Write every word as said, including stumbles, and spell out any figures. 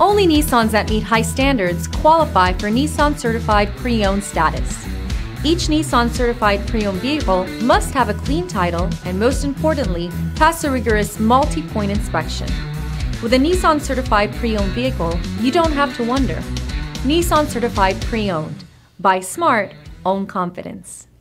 Only Nissans that meet high standards qualify for Nissan Certified Pre-Owned status. Each Nissan Certified Pre-Owned vehicle must have a clean title and, most importantly, pass a rigorous multi-point inspection. With a Nissan Certified Pre-Owned vehicle, you don't have to wonder. Nissan Certified Pre-Owned. Buy smart, own confidence.